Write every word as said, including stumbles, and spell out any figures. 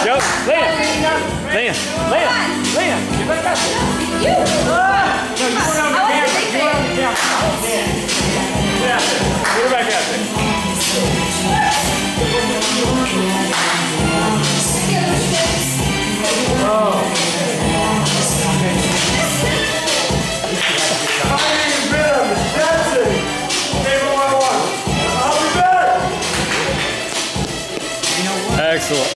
Go, Lena. Lena. Lena. Lena. Get back up there. You. Ah. No, you were on the camera. You were on the camera. Get out there. Get her back out there. Oh. Excellent.